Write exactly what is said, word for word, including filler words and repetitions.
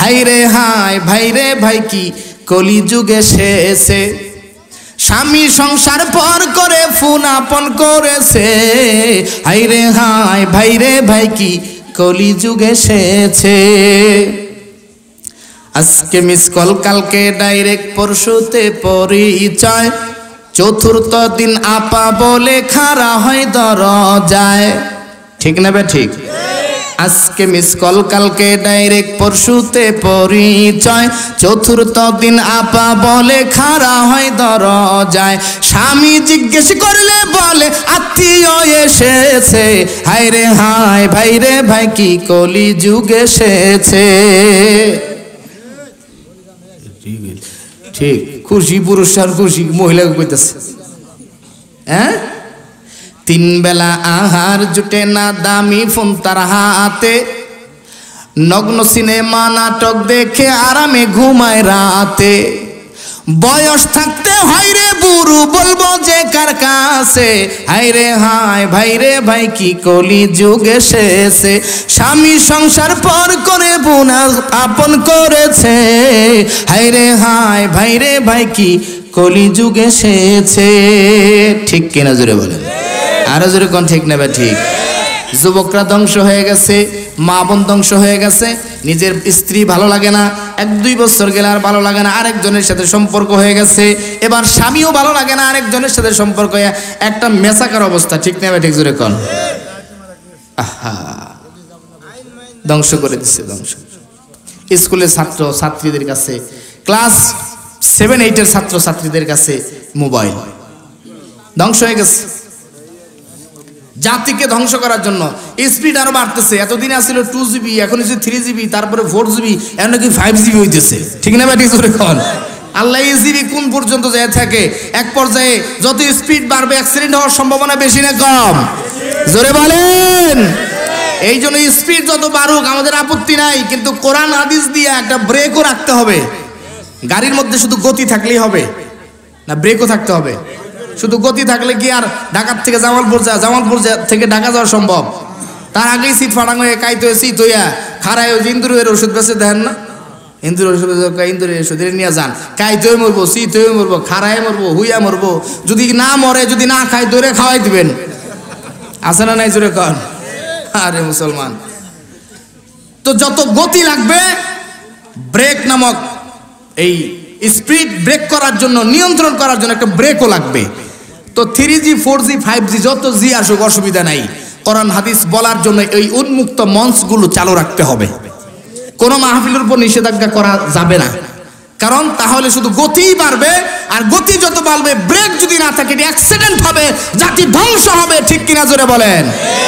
হাইরে হায় ভাইরে ভাই কি কলিযুগে এসেছে স্বামী সংসার পর করে ফোন আপন করেছে হাইরে হায় ভাইরে ভাই কি কলিযুগে এসেছে আজকে মিস কল কালকে ডাইরেক্ট পরশুতে পরিচয় চতুর্থ দিন আপা বলে খাড়া হয় দরজায় ঠিক না বে ঠিক আজকে মিস কল কালকে ডাইরেক্ট পরশুতে পরিচয় চতুর্থ দিন আপা বলে খাড়া হয় দরজায় স্বামী জিজ্ঞেস করলে বলে আত্মীয় এসেছে হায়রে হায় ভাইরে ভাই কি কলিযুগ এসেছে ঠিক খুশি পুরুষ আর খুশি মহিলা কইতেছে হ্যাঁ তিন বেলা আহার জুটে না দামি ফোন তার হাতে নগ্ন সিনেমা নাটক দেখে আরামে ঘুমায় রাতে বয়স থাকতে হয় রে বুড়ো বলবো যে কার কাছে হায়রে হায় ভাইরে ভাই কি কলিযুগ এসেছে স্বামী সংসার পর করে বোন আপন করেছে হায়রে হায় ভাইরে ভাই কি কলিযুগ এসেছে ঠিক কিনা জোরে বলেন আরো জোরে কোন ঠিক নেবে ঠিক যুবকরা ধ্বংস হয়ে গেছে মা বোন ধ্বংস হয়ে গেছে নিজের স্ত্রী ভালো লাগে না এক দুই বছর গেলে আর ভালো লাগে না আরেকজনের সাথে সম্পর্ক হয়ে গেছে এবার স্বামীও ভালো লাগে না আরেকজনের সাথে সম্পর্ক হয়ে একটা মেসাকার অবস্থা ঠিক নেবে ঠিক জোরে কোন আহা ধ্বংস করে দিচ্ছে ধ্বংস স্কুলের ছাত্র ছাত্রীদের কাছে ক্লাস সেভেন এইটের ছাত্র ছাত্রীদের কাছে মোবাইল ধ্বংস হয়ে গেছে জাতিকে ধ্বংস করার জন্য স্পিড আরো বাড়তেছে এতদিন আসছিল টু জিবি এখন হচ্ছে থ্রি জিবি তারপরে ফোর জিবি এখন নাকি ফাইভ জিবি হইতেছে ঠিক না ব্যাটি জোরে কোন আল্লাহ এই জিবি কোন পর্যন্ত যায় থাকে এক পর্যায়ে যত স্পিড বাড়বে অ্যাক্সিডেন্ট হওয়ার সম্ভাবনা বেশি না কম জোরে বলেন এই জন্য স্পিড যত বাড়ুক আমাদের আপত্তি নাই কিন্তু কোরআন হাদিস দিয়ে একটা ব্রেকও রাখতে হবে গাড়ির মধ্যে শুধু গতি থাকলেই হবে না ব্রেকও থাকতে হবে শুধু গতি থাকলে কি আর ঢাকার থেকে জামালপুর যা জামালপুর থেকে ঢাকা যাওয়া সম্ভব তার আগেই সিট ফাটানো হয়ে কাইতে সিট হইয়া খারায় ওই ইন্দুরের ওষুধ বেঁচে দেখেন না ইন্দুর ওষুধ ইন্দুরের ওষুধ নিয়ে যান কাইতে মরবো সিট হয়ে মরবো খারায় মরবো হুইয়া মরবো যদি না মরে যদি না খাই দৌড়ে খাওয়াই দিবেন আছে না নাই জোরে কন আরে মুসলমান তো যত গতি লাগবে ব্রেক নামক এই স্পিড ব্রেক করার জন্য নিয়ন্ত্রণ করার জন্য একটা ব্রেকও লাগবে তো three G four G five G যত জি আসুক অসুবিধা নাই কোরআন হাদিস বলার জন্য এই উন্মুক্ত মঞ্চগুলো চালু রাখতে হবে কোনো মাহফিলের উপর নিষেধাজ্ঞা করা যাবে না কারণ তাহলে শুধু গতিই বাড়বে আর গতি যত বাড়বে ব্রেক যদি না থাকে অ্যাক্সিডেন্ট হবে জাতি ধ্বংস হবে ঠিক কিনা জোরে বলেন